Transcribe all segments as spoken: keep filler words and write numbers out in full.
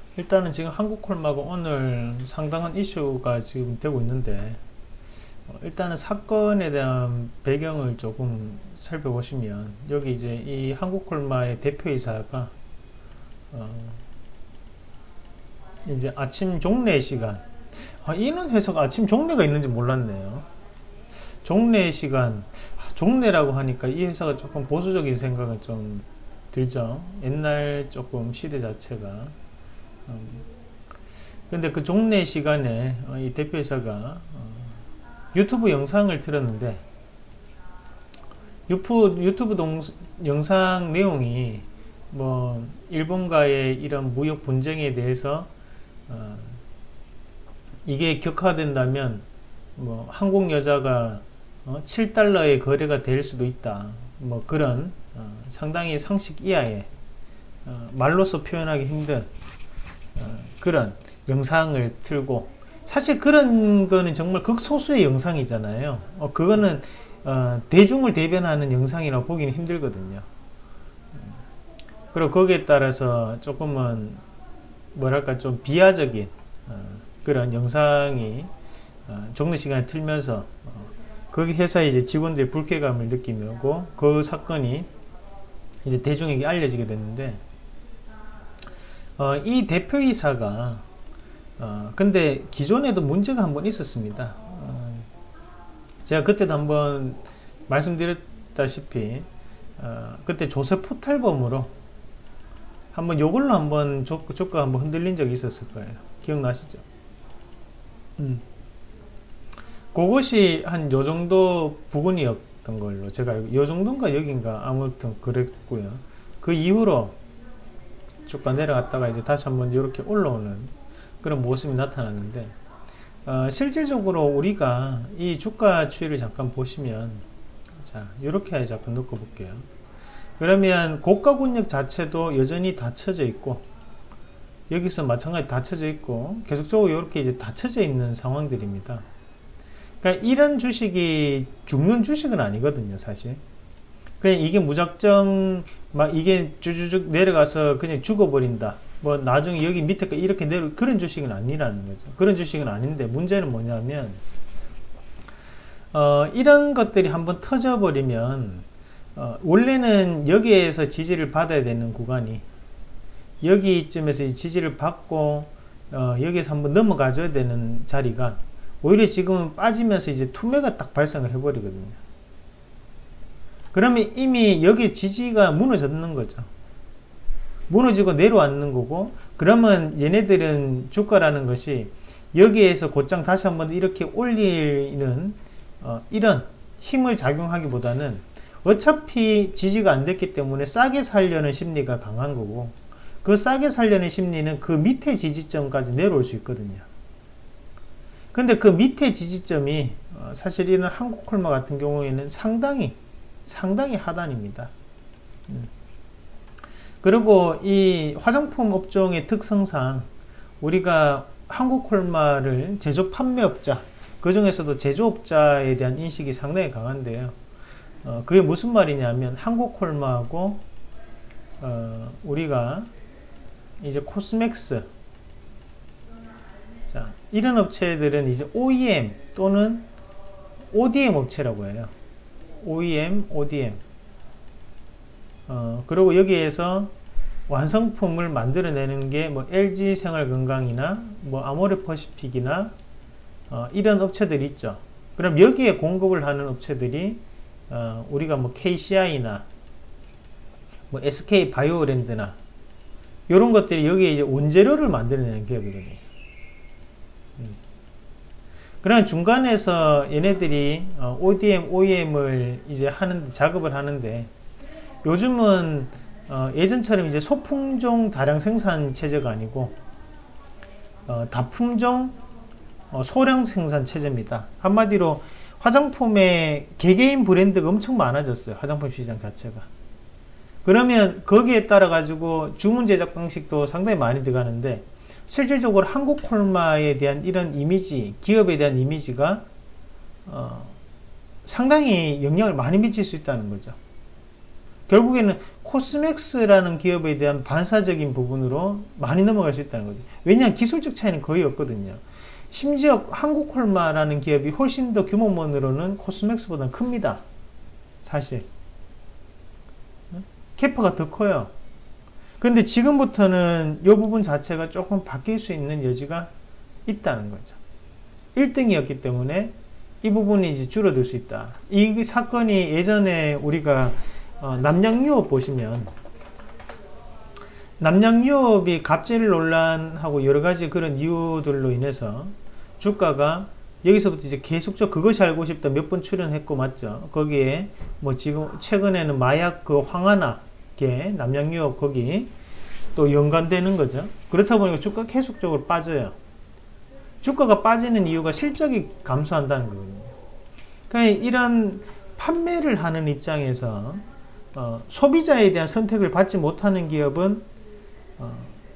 일단은 지금 한국콜마가 오늘 상당한 이슈가 지금 되고 있는데, 어, 일단은 사건에 대한 배경을 조금 살펴보시면, 여기 이제 이 한국콜마의 대표이사가 어, 이제 아침 종례 시간, 아, 이런 회사가 아침 종례가 있는지 몰랐네요. 종례 시간, 아, 종례라고 하니까 이 회사가 조금 보수적인 생각은 좀 들죠. 옛날 조금 시대 자체가. 음, 근데 그 종례 시간에 어, 이 대표이사가 어, 유튜브 영상을 틀었는데, 유튜브, 유튜브 동, 영상 내용이 뭐 일본과의 이런 무역 분쟁에 대해서 어, 이게 격화된다면 뭐 한국 여자가 어, 칠 달러의 거래가 될 수도 있다, 뭐 그런 어, 상당히 상식 이하의 어, 말로서 표현하기 힘든 어, 그런 영상을 틀고, 사실 그런 거는 정말 극소수의 영상이잖아요. 어, 그거는 어, 대중을 대변하는 영상이라고 보기는 힘들거든요. 그리고 거기에 따라서 조금은 뭐랄까 좀 비하적인 어, 그런 영상이 어, 종례 시간에 틀면서 어, 거기 회사의 이제 직원들이 불쾌감을 느끼고 그 사건이 이제 대중에게 알려지게 됐는데, 어, 이 대표이사가 어, 근데 기존에도 문제가 한번 있었습니다. 어, 제가 그때도 한번 말씀드렸다시피 어, 그때 조세 포탈범으로 한번 요걸로 한번 조, 조가 한번 흔들린 적이 있었을 거예요. 기억나시죠? 음. 그것이 한 요 정도 부근이었던 걸로 제가 알고, 요 정도인가 여긴가 아무튼 그랬고요. 그 이후로 주가 내려갔다가 이제 다시 한번 이렇게 올라오는 그런 모습이 나타났는데, 어, 실질적으로 우리가 이 주가 추이를 잠깐 보시면, 자, 이렇게 잠깐 놓고 볼게요. 그러면 고가 권역 자체도 여전히 닫혀져 있고, 여기서 마찬가지 닫혀져 있고, 계속적으로 이렇게 이제 닫혀져 있는 상황들입니다. 그러니까 이런 주식이 죽는 주식은 아니거든요, 사실. 그냥 이게 무작정 막 이게 쭈쭈쭉 내려가서 그냥 죽어버린다, 뭐 나중에 여기 밑에가 이렇게 내려, 그런 주식은 아니라는 거죠. 그런 주식은 아닌데, 문제는 뭐냐면 어, 이런 것들이 한번 터져버리면 어, 원래는 여기에서 지지를 받아야 되는 구간이 여기쯤에서 지지를 받고 어, 여기에서 한번 넘어가 줘야 되는 자리가 오히려 지금은 빠지면서 이제 투매가 딱 발생을 해버리거든요. 그러면 이미 여기 지지가 무너졌는 거죠. 무너지고 내려왔는 거고, 그러면 얘네들은 주가라는 것이 여기에서 곧장 다시 한번 이렇게 올리는 어, 이런 힘을 작용하기보다는 어차피 지지가 안 됐기 때문에 싸게 살려는 심리가 강한 거고, 그 싸게 살려는 심리는 그 밑에 지지점까지 내려올 수 있거든요. 근데 그 밑에 지지점이 어, 사실 이런 한국콜마 같은 경우에는 상당히 상당히 하단입니다. 음. 그리고 이 화장품 업종의 특성상 우리가 한국콜마를 제조 판매업자, 그 중에서도 제조업자에 대한 인식이 상당히 강한데요. 어, 그게 무슨 말이냐면 한국콜마하고 어, 우리가 이제 코스맥스, 자, 이런 업체들은 이제 오이엠 또는 오디엠 업체라고 해요. 오이엠, 오디엠. 어, 그리고 여기에서 완성품을 만들어내는 게 뭐 엘지 생활건강이나 뭐 아모레퍼시픽이나 어, 이런 업체들이 있죠. 그럼 여기에 공급을 하는 업체들이 어, 우리가 뭐 케이씨아이나 뭐 에스케이바이오랜드나 이런 것들이 여기에 이제 원재료를 만들어내는 기업이거든요. 음. 그러면 중간에서 얘네들이 어, 오디엠, 오이엠을 이제 하는 작업을 하는데, 요즘은 어, 예전처럼 이제 소품종 다량 생산 체제가 아니고 어, 다품종 어, 소량 생산 체제입니다. 한마디로 화장품의 개개인 브랜드가 엄청 많아졌어요. 화장품 시장 자체가. 그러면 거기에 따라 가지고 주문 제작 방식도 상당히 많이 들어가는데, 실질적으로 한국콜마에 대한 이런 이미지, 기업에 대한 이미지가 어, 상당히 영향을 많이 미칠 수 있다는 거죠. 결국에는 코스맥스라는 기업에 대한 반사적인 부분으로 많이 넘어갈 수 있다는 거죠. 왜냐하면 기술적 차이는 거의 없거든요. 심지어 한국콜마라는 기업이 훨씬 더 규모만으로는 코스맥스보다는 큽니다. 사실 캐파가 더 커요. 근데 지금부터는 이 부분 자체가 조금 바뀔 수 있는 여지가 있다는 거죠. 일 등이었기 때문에 이 부분이 이제 줄어들 수 있다. 이 사건이 예전에 우리가 어, 남양유업 보시면 남양유업이 갑질 논란하고 여러 가지 그런 이유들로 인해서 주가가 여기서부터 이제 계속적 그것이 알고 싶다 몇 번 출연했고 맞죠? 거기에 뭐 지금 최근에는 마약 그 황하나계 남양유업 거기 또 연관되는 거죠. 그렇다 보니까 주가 계속적으로 빠져요. 주가가 빠지는 이유가 실적이 감소한다는 거거든요. 그러니까 이런 판매를 하는 입장에서 어, 소비자에 대한 선택을 받지 못하는 기업은 어,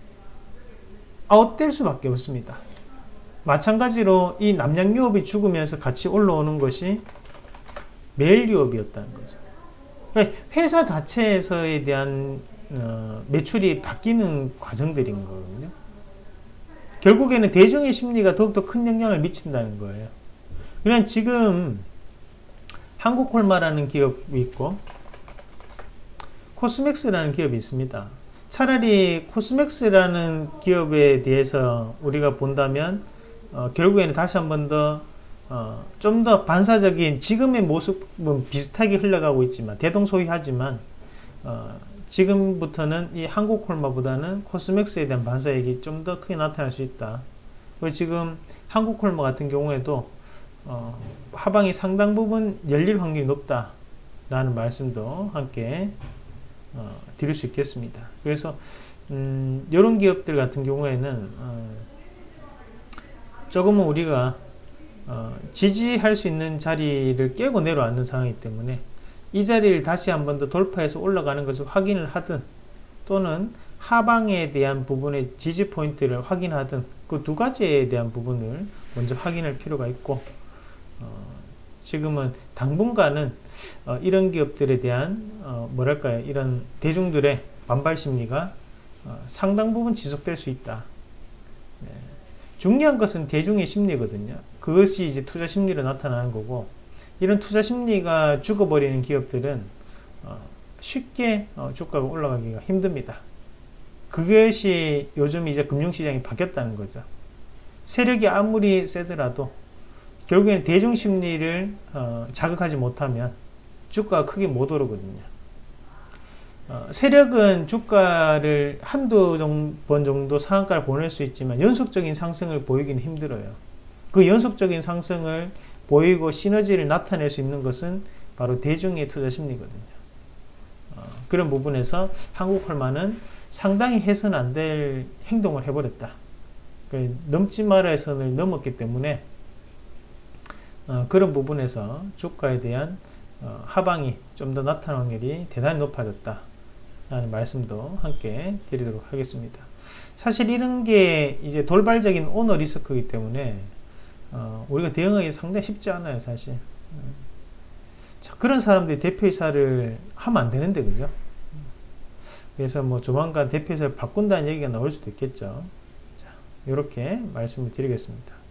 아웃될 수밖에 없습니다. 마찬가지로 이 남양유업이 죽으면서 같이 올라오는 것이 메일유업이었다는 거죠. 그러니까 회사 자체에서에 대한 어, 매출이 바뀌는 과정들인 거거든요. 결국에는 대중의 심리가 더욱더 큰 영향을 미친다는 거예요. 그냥 지금 한국콜마라는 기업이 있고 코스맥스라는 기업이 있습니다. 차라리 코스맥스라는 기업에 대해서 우리가 본다면 어, 결국에는 다시 한 번 더 어, 좀 더 반사적인 지금의 모습은 비슷하게 흘러가고 있지만 대동소이하지만 어, 지금부터는 이 한국콜마보다는 코스맥스에 대한 반사액이 좀 더 크게 나타날 수 있다. 그리고 지금 한국콜마 같은 경우에도 어, 하방이 상당 부분 열릴 확률이 높다 라는 말씀도 함께 어, 드릴 수 있겠습니다. 그래서 음, 이런 기업들 같은 경우에는 어, 조금은 우리가 어, 지지할 수 있는 자리를 깨고 내려앉는 상황이기 때문에 이 자리를 다시 한 번 더 돌파해서 올라가는 것을 확인을 하든 또는 하방에 대한 부분의 지지 포인트를 확인하든 그 두 가지에 대한 부분을 먼저 확인할 필요가 있고 어, 지금은 당분간은 어, 이런 기업들에 대한 어, 뭐랄까요 이런 대중들의 반발 심리가 어, 상당 부분 지속될 수 있다. 네. 중요한 것은 대중의 심리거든요. 그것이 이제 투자 심리로 나타나는 거고 이런 투자 심리가 죽어버리는 기업들은 어, 쉽게 어, 주가가 올라가기가 힘듭니다. 그것이 요즘 이제 금융시장이 바뀌었다는 거죠. 세력이 아무리 세더라도 결국에는 대중 심리를 어, 자극하지 못하면 주가가 크게 못 오르거든요. 어, 세력은 주가를 한두 번 정도 상한가를 보낼 수 있지만 연속적인 상승을 보이기는 힘들어요. 그 연속적인 상승을 보이고 시너지를 나타낼 수 있는 것은 바로 대중의 투자 심리거든요. 어, 그런 부분에서 한국콜마는 상당히 해서는 안 될 행동을 해버렸다. 그 넘지 말아야 선을 넘었기 때문에 어, 그런 부분에서 주가에 대한 어, 하방이 좀 더 나타날 확률이 대단히 높아졌다 라는 말씀도 함께 드리도록 하겠습니다. 사실 이런 게 이제 돌발적인 오너 리스크이기 때문에 어, 우리가 대응하기 상당히 쉽지 않아요, 사실. 자, 그런 사람들이 대표이사를 하면 안 되는데, 그죠? 그래서 뭐 조만간 대표이사를 바꾼다는 얘기가 나올 수도 있겠죠. 자, 이렇게 말씀을 드리겠습니다.